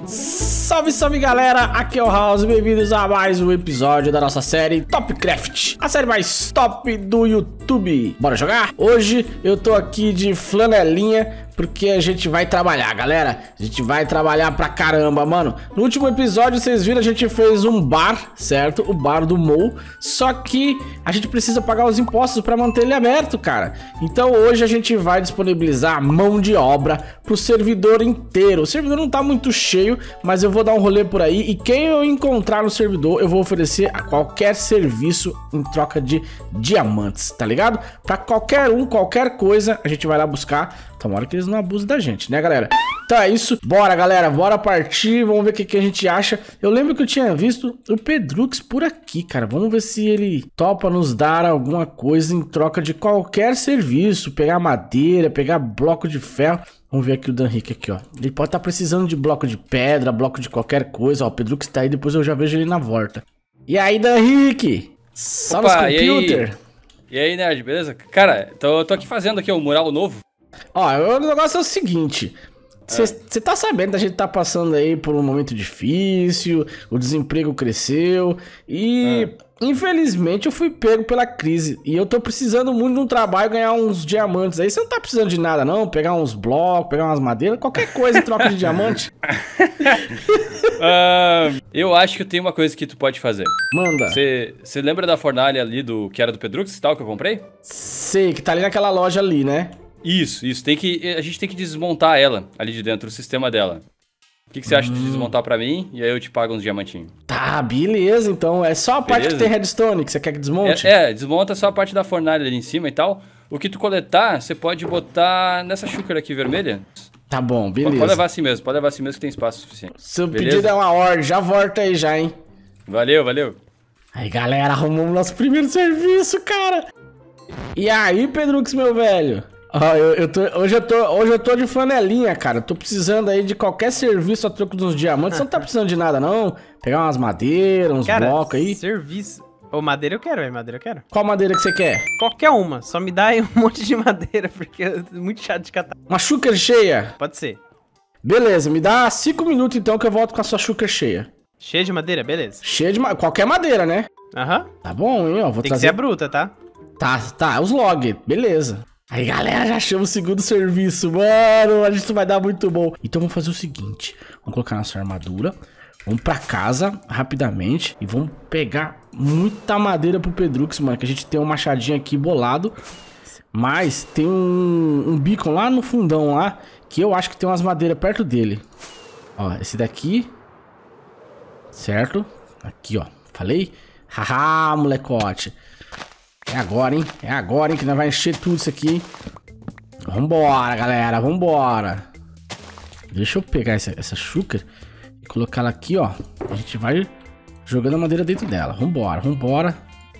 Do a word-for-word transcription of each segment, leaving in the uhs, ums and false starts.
Salve, salve galera, aqui é o House, bem-vindos a mais um episódio da nossa série Topcraft, a série mais top do YouTube. Bora jogar? Hoje eu tô aqui de flanelinha porque a gente vai trabalhar, galera. A gente vai trabalhar pra caramba, mano. No último episódio, vocês viram, a gente fez um bar, certo? O bar do Mo. Só que a gente precisa pagar os impostos pra manter ele aberto, cara. Então hoje a gente vai disponibilizar mão de obra pro servidor inteiro. O servidor não tá muito cheio, mas eu vou dar um rolê por aí. E quem eu encontrar no servidor, eu vou oferecer a qualquer serviço em troca de diamantes, tá ligado? Pra qualquer um, qualquer coisa, a gente vai lá buscar. Tomara que eles não abusem da gente, né, galera? Então é isso. Bora, galera. Bora partir. Vamos ver o que, que a gente acha. Eu lembro que eu tinha visto o Pedrux por aqui, cara. Vamos ver se ele topa nos dar alguma coisa em troca de qualquer serviço. Pegar madeira, pegar bloco de ferro. Vamos ver aqui o Dan Henrique aqui, ó. Ele pode estar precisando de bloco de pedra, bloco de qualquer coisa. Ó, o Pedrux tá aí. Depois eu já vejo ele na volta. E aí, Dan Henrique? Só nos computer. E aí, nerd, beleza? Cara, tô, tô aqui fazendo aqui o um mural novo. Ó, o negócio é o seguinte, você é. tá sabendo, a gente tá passando aí por um momento difícil, o desemprego cresceu e é. infelizmente eu fui pego pela crise e eu tô precisando muito de um trabalho, ganhar uns diamantes aí. Você não tá precisando de nada não? Pegar uns blocos, pegar umas madeiras, qualquer coisa em troca de diamante? uh, eu acho que tem uma coisa que tu pode fazer. Manda. Você lembra da fornalha ali do que era do Pedrux e tal que eu comprei? Sei, que tá ali naquela loja ali, né? Isso, isso. Tem que, a gente tem que desmontar ela ali de dentro, o sistema dela. O que, que você acha hum. de desmontar pra mim? E aí eu te pago uns diamantinhos. Tá, beleza. Então é só a parte beleza? que tem redstone que você quer que desmonte? É, é, desmonta só a parte da fornalha ali em cima e tal. O que tu coletar, você pode botar nessa xícara aqui vermelha. Tá bom, beleza. Pode levar assim mesmo, pode levar assim mesmo que tem espaço suficiente. Seu beleza? Pedido é uma ordem, já volta aí já, hein? Valeu, valeu. Aí, galera, arrumamos nosso primeiro serviço, cara. E aí, Pedrux, meu velho? Ó, eu, eu tô, hoje, eu tô, hoje eu tô de flanelinha, cara. Eu tô precisando aí de qualquer serviço a troco dos diamantes. Você não tá precisando de nada, não? Pegar umas madeiras, uns cara, blocos aí. Serviço. Ô, madeira eu quero, velho. Madeira eu quero. Qual madeira que você quer? Qualquer uma. Só me dá aí um monte de madeira, porque é muito chato de catar. Uma shulker cheia? Pode ser. Beleza, me dá cinco minutos então que eu volto com a sua shulker cheia. Cheia de madeira? Beleza. Cheia de madeira. Qualquer madeira, né? Aham. Uhum. Tá bom, hein? Ó, vou Tem trazer... que ser a bruta, tá? Tá, tá. Os log. Beleza. Aí, galera, já achamos o segundo serviço, mano, a gente vai dar muito bom. Então vamos fazer o seguinte, vamos colocar nossa armadura, vamos pra casa rapidamente e vamos pegar muita madeira pro Pedrux, mano, que a gente tem um machadinho aqui bolado, mas tem um, um beacon lá no fundão lá, que eu acho que tem umas madeiras perto dele. Ó, esse daqui, certo? Aqui, ó, falei? Haha, molecote. É agora, hein? É agora, hein? Que nós vai encher tudo isso aqui. Vambora, galera. Vambora. Deixa eu pegar essa, essa shulker e colocar ela aqui, ó. A gente vai jogando a madeira dentro dela. Vambora, vambora.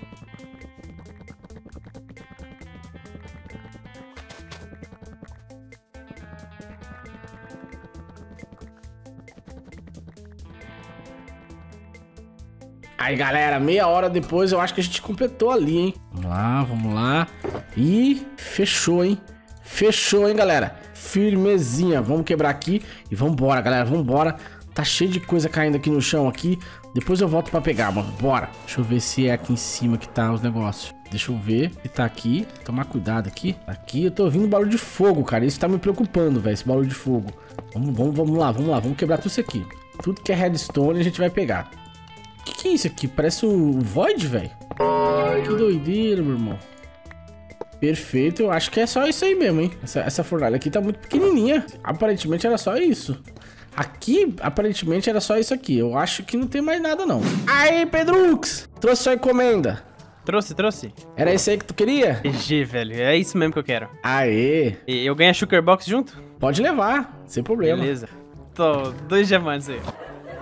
Aí, galera, meia hora depois eu acho que a gente completou ali, hein? Vamos lá, vamos lá. E fechou, hein? Fechou, hein, galera? Firmezinha. Vamos quebrar aqui e vambora, galera. Vambora. Tá cheio de coisa caindo aqui no chão aqui. Depois eu volto pra pegar, mano. Bora. Deixa eu ver se é aqui em cima que tá os negócios. Deixa eu ver se tá aqui. Tomar cuidado aqui. Aqui eu tô ouvindo barulho de fogo, cara. Isso tá me preocupando, velho, esse barulho de fogo. Vamos, vamos, vamos lá, vamos lá. Vamos quebrar tudo isso aqui. Tudo que é redstone a gente vai pegar. Que que é isso aqui? Parece um Void, velho. Que doideira, meu irmão. Perfeito, eu acho que é só isso aí mesmo, hein? Essa, essa fornalha aqui tá muito pequenininha. Aparentemente era só isso. Aqui, aparentemente era só isso aqui. Eu acho que não tem mais nada, não. Aí, Pedrux! Trouxe sua encomenda. Trouxe, trouxe. Era esse aí que tu queria? G G, velho. É isso mesmo que eu quero. Aê! E eu ganho a Shulker Box junto? Pode levar, sem problema. Beleza. Tô, dois diamantes aí.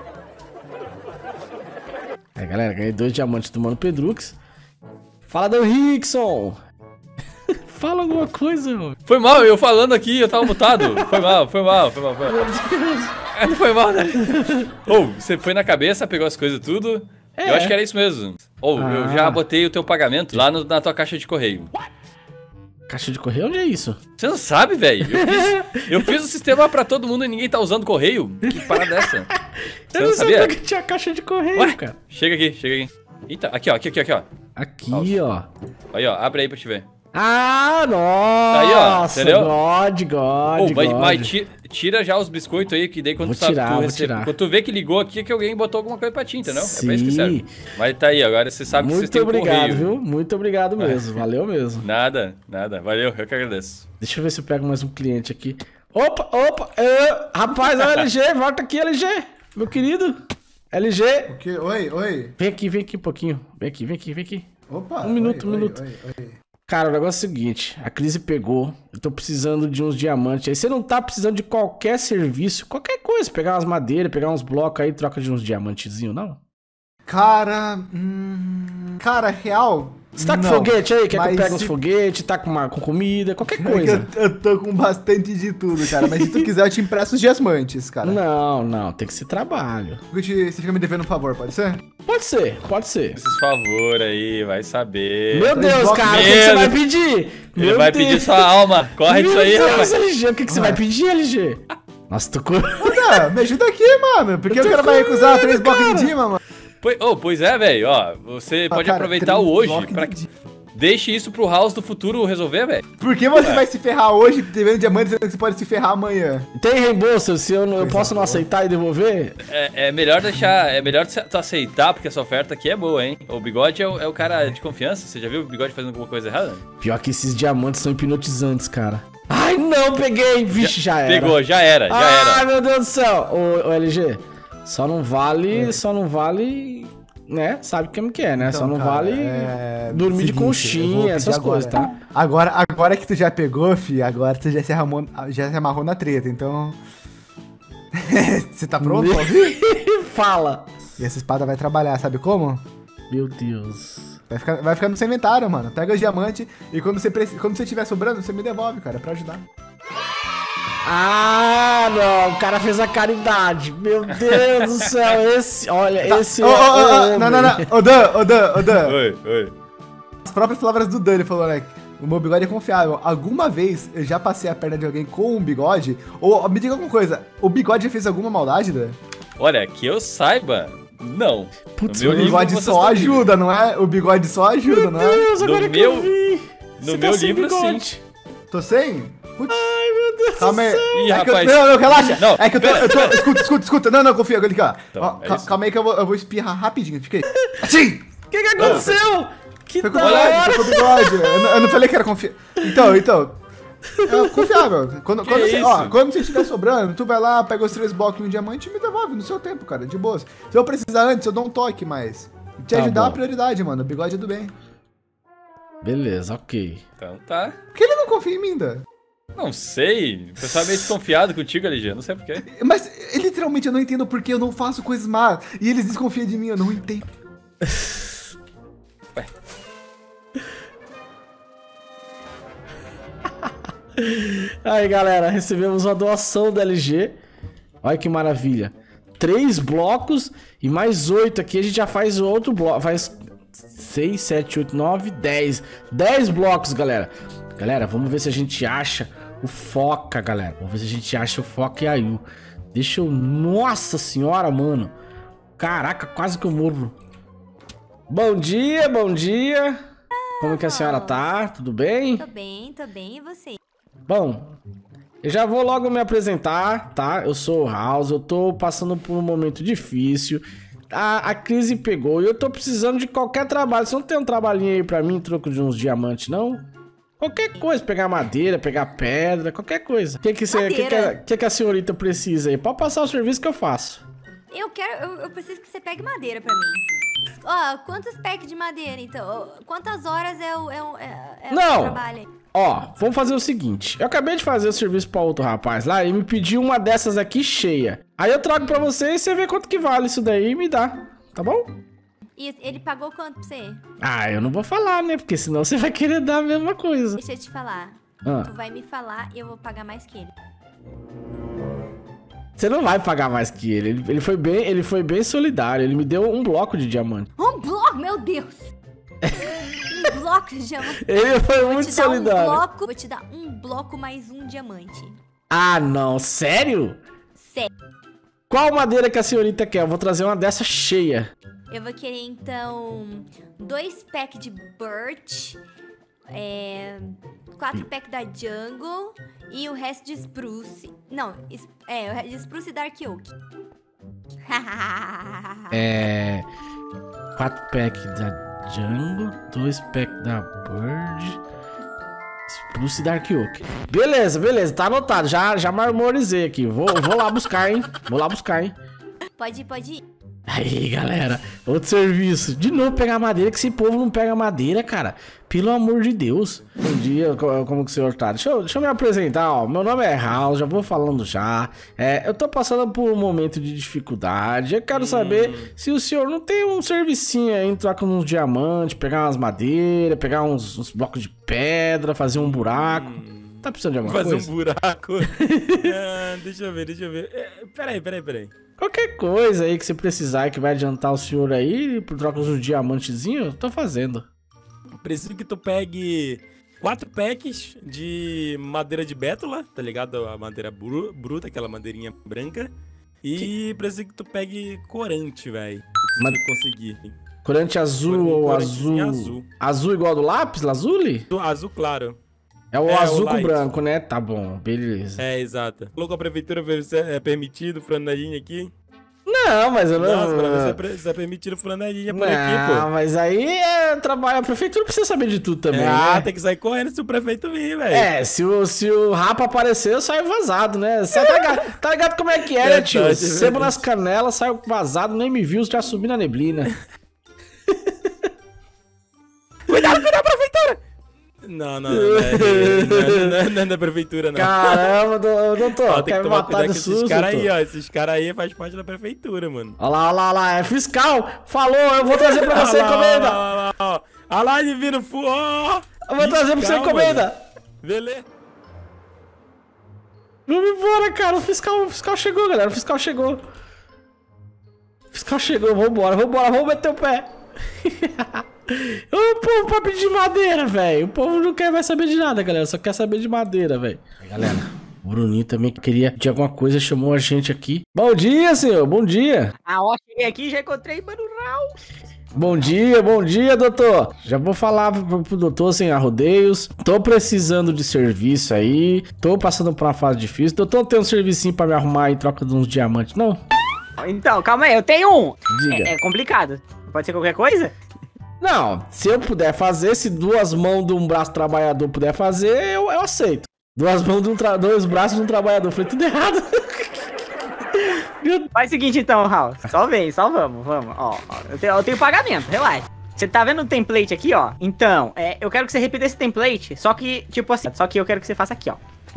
Aí, galera, ganhei dois diamantes do Mano Pedrux. Fala, Dan Rickson! Fala alguma coisa, mano. Foi mal, eu falando aqui, eu tava mutado. Foi mal, foi mal, foi mal. Foi mal, é, não foi mal, né? Ou, oh, você foi na cabeça, pegou as coisas tudo. É. Eu acho que era isso mesmo. Ou, oh, ah. eu já botei o teu pagamento lá no, na tua caixa de correio. Caixa de correio? Onde é isso? Você não sabe, velho? Eu fiz, eu fiz o sistema pra todo mundo e ninguém tá usando correio. Que parada é essa? Você Eu não não sabia? sabia que tinha caixa de correio, Ué, cara. chega aqui, chega aqui. Eita, aqui, ó, aqui, aqui, aqui, ó. Aqui, ó. Aí, ó, abre aí pra te ver. Ah, nossa! Aí, ó, entendeu? God, God, Ô, mas, God. mas ti- tira já os biscoitos aí, que daí quando Vou tu, sabe, tirar, tu vou recebe- tirar. quando tu vê que ligou aqui, é que alguém botou alguma coisa pra ti, entendeu? É pra isso que Sim. serve. Mas tá aí, agora você sabe que vocês Muito têm um obrigado, correio. viu? Muito obrigado mesmo. Valeu mesmo. Nada, nada. Valeu, eu que agradeço. Deixa eu ver se eu pego mais um cliente aqui. Opa, opa! é, rapaz, olha o L G, volta aqui, L G. Meu querido. L G. O quê? Oi, oi. Vem aqui, vem aqui um pouquinho. Vem aqui, vem aqui, vem aqui. Opa. Um minuto, oi, um oi, minuto. oi, oi. Cara, o negócio é o seguinte, a crise pegou, eu tô precisando de uns diamantes aí. Você não tá precisando de qualquer serviço, qualquer coisa, pegar umas madeiras, pegar uns blocos aí, troca de uns diamantezinhos, não? Cara, hum, cara, real. Você tá com não, foguete aí? Quer que eu mas pegue uns se- foguetes, tá com, uma, com comida, qualquer É que coisa. Eu, eu tô com bastante de tudo, cara. Mas se tu quiser, eu te empresto os diamantes, cara. Não, não, tem que ser trabalho. Eu te- Você fica me devendo um favor, pode ser? Pode ser, pode ser. Esses favor aí, vai saber. Meu Três Deus, blocos cara, o de que, que você medo. vai pedir? Ele Meu vai Deus. pedir sua alma. Corre Meu disso aí, Deus, rapaz. L G, o que, que você Ué. vai pedir, L G? Nossa, tô com... Puta, me ajuda aqui, mano. Porque Eu o tô cara com vai recusar medo, três blocos cara. de Dima, mano. Pois, oh, pois é, velho, ó. Você pode Ah, cara, aproveitar três o hoje blocos pra... de- Deixe isso pro House do futuro resolver, velho. Por que você vai se ferrar hoje devendo diamantes sendo que você pode se ferrar amanhã? Tem reembolso, se eu, não, eu Coisa posso não boa. aceitar e devolver? É, é melhor deixar. É melhor tu aceitar, porque essa oferta aqui é boa, hein? O Bigode é o, é o cara de confiança. Você já viu o Bigode fazendo alguma coisa errada? Pior que esses diamantes são hipnotizantes, cara. Ai, não, peguei. Vixe, já, era. Pegou, já era, já Ai, era. meu Deus do céu. Ô, ô L G, só não vale, só não vale, né? Sabe como que é, né? só Então, não cara, vale é, dormir de seguinte, eu vou conchinha, pedir essas agora. coisas, tá? Agora, agora que tu já pegou, fi, agora tu já se, arramou, já se amarrou na treta, então... Você tá pronto pra ouvir? Fala. E essa espada vai trabalhar, sabe como? Meu Deus. Vai ficar, vai ficar no seu inventário, mano. Pega os diamantes e quando você, preci- quando você tiver sobrando, você me devolve, cara, pra ajudar. Ah, não, o cara fez a caridade. Meu Deus do céu, esse, olha, esse Ô, ô, é ô, ô, o não, não, não. homem. Ô, Dan, ô, Dan, ô, Dan. Oi, oi. As próprias palavras do Dan, ele falou, né? O meu bigode é confiável. Alguma vez eu já passei a perna de alguém com um bigode? Ou me diga alguma coisa, o bigode já fez alguma maldade, Dan? Olha, que eu saiba, não. Putz, No O meu livro, bigode vocês só estão ajuda, não é? O bigode só ajuda, não Meu é? Deus, agora No que eu meu- vi. No Você meu tá sem livro, bigode. sim. Tô sem? Putz. Ai, meu Deus Calma aí. do céu. Ih, É que eu- rapaz. não, não, relaxa. Não, é que eu tô, eu tô. Escuta, escuta, escuta. Não, não, confia, olha aqui, ó. Então, Ó, é cal- isso. calma aí que eu vou, eu vou espirrar rapidinho. Fica aí. Assim! O que que aconteceu? Que Foi da com o bigode, hora. foi com o bigode. Eu, não- eu não falei que era confiável. Então, então. É confiável. Quando, Que quando, você, ó, isso? quando você estiver sobrando, tu vai lá, pega os três blocos e um diamante e me devolve no seu tempo, cara, de boas. Se eu precisar antes, eu dou um toque, mas. Te Tá ajudar é bom. uma prioridade, mano. O bigode é do bem. Beleza, ok. Então tá. Por que ele não confia em mim, Dan? Não sei. O pessoal é meio desconfiado contigo, L G. Não sei porquê. Mas eh, literalmente eu não entendo porque eu não faço coisas más. E eles desconfiam de mim, eu não entendo. Aí, galera, recebemos uma doação da L G. Olha que maravilha. Três blocos e mais oito aqui. A gente já faz outro bloco. Faz seis, sete, oito, nove, dez. Dez blocos, galera. Galera, vamos ver se a gente acha o Foca, galera. Vamos ver se a gente acha o Foca e a Yu. Deixa eu... Nossa senhora, mano. Caraca, quase que eu morro. Bom dia, bom dia. Como que a senhora tá? Tudo bem? Tô bem, tô bem, e você? Bom, eu já vou logo me apresentar, tá? Eu sou o House, eu tô passando por um momento difícil. A, a crise pegou e eu tô precisando de qualquer trabalho. Você não tem um trabalhinho aí pra mim em troco de uns diamantes, não? Qualquer coisa, pegar madeira, pegar pedra, qualquer coisa. O que que, você, que, que, a, que que a senhorita precisa aí? Pode passar o serviço que eu faço. Eu quero, eu, eu preciso que você pegue madeira pra mim. Ó, quantos packs de madeira, então? Ó, quantas horas é o, é o, é, é Não. o trabalho aí? Ó, vamos fazer o seguinte. Eu acabei de fazer o serviço pra outro rapaz lá e me pediu uma dessas aqui cheia. Aí eu trago pra você e você vê quanto que vale isso daí e me dá, tá bom? E ele pagou quanto pra você? Ah, eu não vou falar, né? Porque senão você vai querer dar a mesma coisa. Deixa eu te falar. Ah. Tu vai me falar e eu vou pagar mais que ele. Você não vai pagar mais que ele. ele. Ele foi bem, ele foi bem solidário. Ele me deu um bloco de diamante. Um bloco, meu Deus! bloco de diamante. Ele foi Vou muito te dar um solidário. bloco, vou te dar um bloco mais um diamante. Ah, não. Sério? Sério. Qual madeira que a senhorita quer? Eu vou trazer uma dessa cheia. Eu vou querer, então, dois packs de birch, é, quatro packs da jungle e o resto de spruce. Não, es- é, o resto de spruce e dark oak. É... Quatro packs da Jungle, dois packs da Bird, Spruce e Dark Oak. Beleza, beleza, tá anotado. Já, já marmorizei aqui. Vou, vou lá buscar, hein? Vou lá buscar, hein? Pode ir, pode ir. Aí, galera, outro serviço. De novo pegar madeira, que esse povo não pega madeira, cara. Pelo amor de Deus. Bom dia, co- como que o senhor tá? Deixa eu, deixa eu me apresentar, ó. Meu nome é House, já vou falando já. É, eu tô passando por um momento de dificuldade. Eu quero saber se o senhor não tem um servicinho aí, trocar uns diamantes, pegar umas madeiras, pegar uns, uns blocos de pedra, fazer um buraco. Tá precisando de alguma Fazer coisa? um buraco. Ah, deixa eu ver, deixa eu ver. É, peraí, peraí, peraí. Qualquer coisa aí que você precisar que vai adiantar o senhor aí, por troca de uns diamantezinhos, tô fazendo. Preciso que tu pegue quatro packs de madeira de bétula, tá ligado? A madeira bru- bruta, aquela madeirinha branca. E preciso que tu pegue corante, velho. Se Mas- tu conseguir. Corante azul Um ou corantezinho azul? azul. Azul igual do lápis, lazuli? Do azul claro. É o É, o azul com light. branco, né? Tá bom, beleza. É, exato. Falou com a prefeitura ver se é permitido flanelinha aqui. Não, mas eu não... Nossa, pra ver se é, pre- se é permitido flanelinha por aqui, Não, pô. mas aí é trabalho. A prefeitura precisa saber de tudo também, Ah, né? tem que sair correndo se o prefeito vir, velho. É, se o, se o rapa aparecer, eu saio vazado, né? Você tá ligado, tá ligado como é que é, né, tio? Verdade, Sebo verdade. nas canelas, saiu vazado, nem me viu, já subi na neblina. Cuidado, cuidado, prefeitura! Não, não, não, não, é, não, não, não é da prefeitura, não. Caramba, do- doutor, Ó, tem quer que me tomar matar cuidado de com susto? esses caras aí, doutor? ó. Esses caras aí faz parte da prefeitura, mano. Olha lá, olha lá, olha lá, é fiscal, falou, eu vou trazer pra você Olha lá, encomenda. Olha lá, olha lá, olha lá, divino fu, ó. Eu vou trazer pra você Fiscal, encomenda. mano. Beleza. Vamos embora, cara. O fiscal, o fiscal chegou, galera. O fiscal chegou. O fiscal chegou. Vambora, vambora. Vamos meter o pé. O povo pra pedir madeira, velho. O povo não quer mais saber de nada, galera. Só quer saber de madeira, velho. Galera, o Bruninho também queria de alguma coisa. Chamou a gente aqui. Bom dia, senhor. Bom dia. Ah, ó, cheguei aqui e já encontrei Mano Raul. Bom dia, bom dia, doutor. Já vou falar pro, pro doutor sem arrodeios. Tô precisando de serviço aí. Tô passando por uma fase difícil. Doutor, tem um servicinho pra me arrumar em troca de uns diamantes, não? Então, calma aí, eu tenho um. Diga. É, é complicado. Pode ser qualquer coisa? Não, se eu puder fazer, se duas mãos de um braço trabalhador puder fazer, eu, eu aceito. Duas mãos de um tra... dois braços de um trabalhador. Falei tudo errado. Meu... Faz o seguinte então, Raul. Só vem, só vamos, vamos. Ó, ó, eu tenho, eu tenho pagamento, relaxa. Você tá vendo o template aqui, ó? Então, é, eu quero que você repita esse template, só que, tipo assim, só que eu quero que você faça aqui, ó.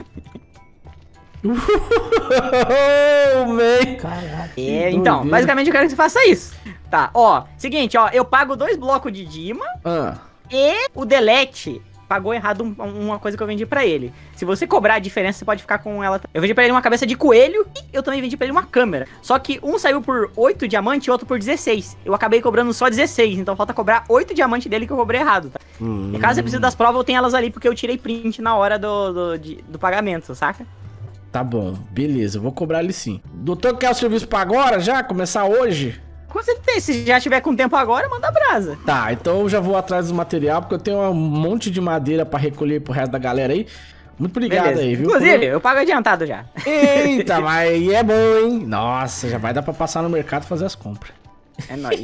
Oh, man. Caraca. É, então, basicamente eu quero que você faça isso. Tá, ó, seguinte, ó, eu pago dois blocos de Dima Ah, e o Delete pagou errado um- uma coisa que eu vendi pra ele. Se você cobrar a diferença, você pode ficar com ela. Eu vendi pra ele uma cabeça de coelho e eu também vendi pra ele uma câmera. Só que um saiu por oito diamantes e outro por dezesseis. Eu acabei cobrando só dezesseis, então falta cobrar oito diamantes dele que eu cobrei errado, tá? hum. E caso você precise das provas, eu tenho elas ali porque eu tirei print na hora do, do, de- do pagamento, saca? Tá bom, beleza, eu vou cobrar ele sim. Doutor, quer o serviço pra agora já? Começar hoje? Com certeza, se já tiver com tempo agora, manda brasa. Tá, então eu já vou atrás do material, porque eu tenho um monte de madeira pra recolher pro resto da galera aí. Muito obrigado Beleza. aí, viu? Inclusive, eu pago adiantado já. Eita, mas aí é bom, hein? Nossa, já vai dar pra passar no mercado e fazer as compras. É nóis.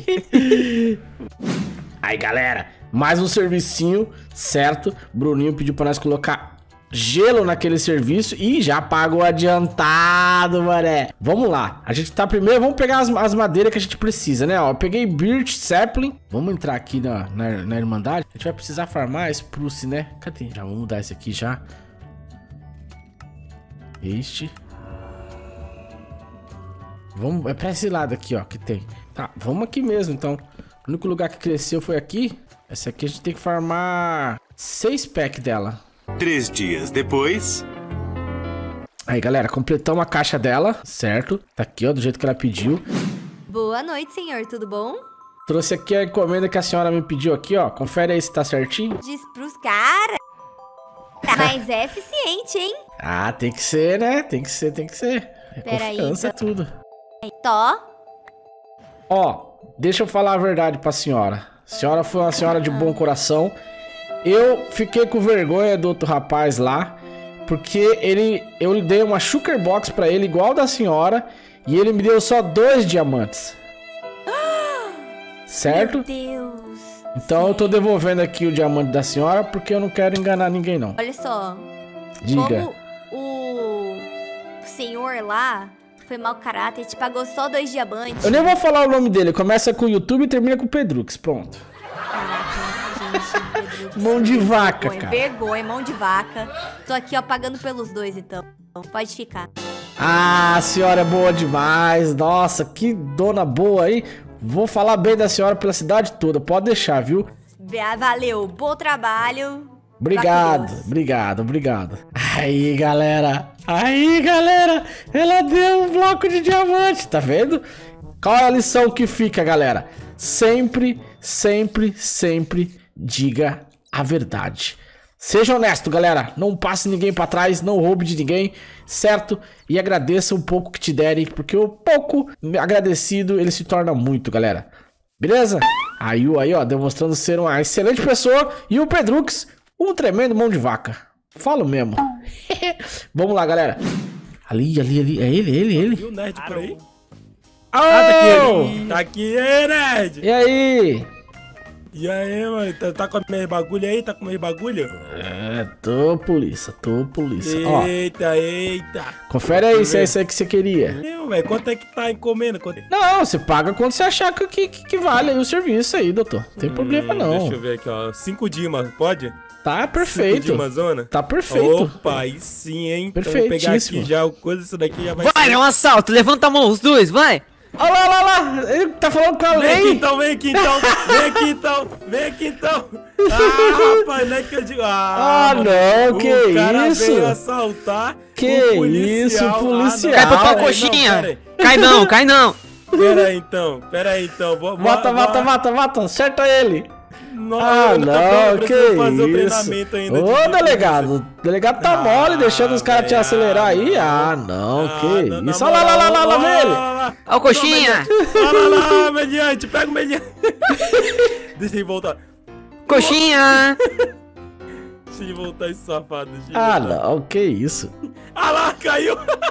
Aí, galera, mais um servicinho, certo? Bruninho pediu pra nós colocar gelo naquele serviço e já pagou adiantado, mané. Vamos lá. A gente tá primeiro, vamos pegar as, as madeiras que a gente precisa, né? Ó, eu peguei birch, sapling. Vamos entrar aqui na, na, na Irmandade. A gente vai precisar farmar spruce, né? Cadê? Já vamos mudar esse aqui já. Este. Vamos, é pra esse lado aqui, ó, que tem. Tá, vamos aqui mesmo, então. O único lugar que cresceu foi aqui. Essa aqui a gente tem que farmar seis packs dela. Três dias depois... Aí, galera, completamos a caixa dela, certo? Tá aqui, ó, do jeito que ela pediu. Boa noite, senhor, tudo bom? Trouxe aqui a encomenda que a senhora me pediu aqui, ó. Confere aí se tá certinho. Diz pros caras. Mas é eficiente, hein? Ah, tem que ser, né? Tem que ser, tem que ser. É Pera aí, confiança, então. é tudo. Tó. Ó, deixa eu falar a verdade pra senhora. A senhora foi uma senhora de bom coração. Eu fiquei com vergonha do outro rapaz lá, porque ele, eu dei uma sugar box pra ele igual da senhora e ele me deu só dois diamantes. Certo? Meu Deus. Então eu tô devolvendo aqui o diamante da senhora porque eu não quero enganar ninguém não. Olha só. Diga. Como o senhor lá foi mau caráter, te pagou só dois diamantes. Eu nem vou falar o nome dele. Começa com o YouTube e termina com o Pedrux. Pronto. Caraca, gente. Pedro, Mão de vaca, vergonha, cara. Vergonha, mão de vaca. Tô aqui, ó, pagando pelos dois, então. Pode ficar. Ah, a senhora é boa demais. Nossa, que dona boa, hein? Vou falar bem da senhora pela cidade toda. Pode deixar, viu? Valeu, bom trabalho. Obrigado, obrigado, obrigado. Aí, galera. Aí, galera. Ela deu um bloco de diamante, tá vendo? Qual é a lição que fica, galera? Sempre, sempre, sempre diga a verdade. Seja honesto, galera. Não passe ninguém pra trás, não roube de ninguém, certo? E agradeça um pouco que te derem, porque o pouco agradecido, ele se torna muito, galera. Beleza? Aí, aí, ó, demonstrando ser uma excelente pessoa. E o Pedrux, um tremendo mão de vaca. Falo mesmo. Vamos lá, galera. Ali, ali, ali. É ele, ele, ele. E o nerd por aí? Ah, tá aqui. Tá aqui, é, nerd. E aí? E aí, mano? Tá, tá com meio bagulho aí? Tá com meio bagulho? É, tô polícia, tô polícia. Eita, ó, eita. Confere aí se é isso aí que você queria. Meu, velho, quanto é que tá encomenda? Quanto... Não, você paga quando você achar que, que, que vale aí o serviço aí, doutor. Não tem hum, problema, não. Deixa eu ver aqui, ó. Cinco dimas, pode? Tá perfeito. Cinco dimas, zona? Tá perfeito. Opa, aí sim, hein? Perfeitíssimo. Então, vou pegar aqui já, coisa isso daqui já vai... Vai, é um assalto, levanta a mão, os dois, vai! Olha lá, olha lá, ele tá falando com a lei. Vem aqui então, vem aqui então, vem aqui então, vem aqui então. Ah, rapaz, não é que eu digo... Ah, ah não, que isso? O cara veio assaltar que o policial. isso, policial. Cai pra tua coxinha. Cai não, cai não. Pera aí então, pera aí então. Vou, mata, vou, mata, vou... mata, mata, acerta ele. Não, ah, não, que isso. Fazer o treinamento ainda. Ô, de delegado, o delegado tá ah, mole, deixando os caras te acelerar aí. Ah, não, ah, que não, isso. Olha lá, lá, lá, lá, lá, vê ele. Ó, coxinha. Olha lá, lá, mediante, pega o mediante. Deixa ele voltar. Coxinha. Deixa ele voltar esse safado. Ah, não, que isso. Ah lá, caiu.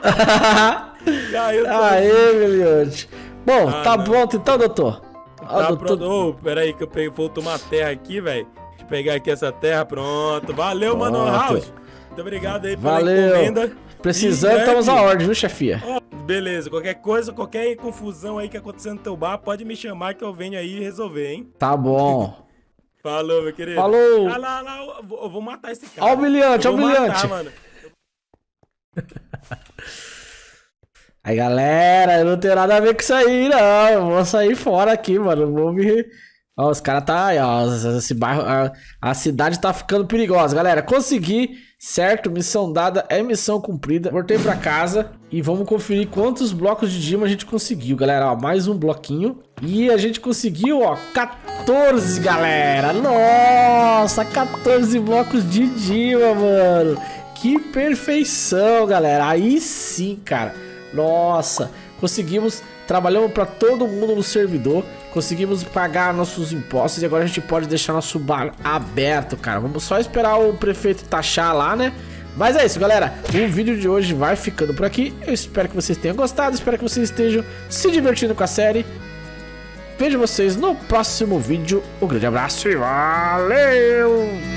Caiu. Aê, mediante. Bom, ah, tá não. pronto então, doutor? Tá ah, pronto. Ô, oh, pera aí que eu peguei, vou tomar terra aqui, velho. Deixa eu pegar aqui essa terra, pronto. Valeu, pronto. Mano House. Muito obrigado aí pela Valeu. encomenda. Precisando, estamos à ordem, viu, chefia? Oh, beleza, qualquer coisa, qualquer confusão aí que acontecer no teu bar, pode me chamar que eu venho aí resolver, hein? Tá bom. Falou, meu querido. Falou. Ah lá, lá, eu vou, eu vou matar esse cara. Ó o humilhante, ó o humilhante. Matar, mano. Aí, galera, eu não tenho nada a ver com isso aí, não. Eu vou sair fora aqui, mano. Vou me... Ó, os caras tá aí, ó. Esse bairro... A, a cidade tá ficando perigosa. Galera, consegui, certo? Missão dada é missão cumprida. Voltei pra casa e vamos conferir quantos blocos de dima a gente conseguiu, galera. Ó, mais um bloquinho. E a gente conseguiu, ó, quatorze, galera. Nossa, quatorze blocos de dima, mano. Que perfeição, galera. Aí sim, cara. Nossa, conseguimos, trabalhamos para todo mundo no servidor, conseguimos pagar nossos impostos e agora a gente pode deixar nosso bar aberto, cara. Vamos só esperar o prefeito taxar lá, né? Mas é isso, galera. O vídeo de hoje vai ficando por aqui. Eu espero que vocês tenham gostado, espero que vocês estejam se divertindo com a série. Vejo vocês no próximo vídeo. Um grande abraço e valeu!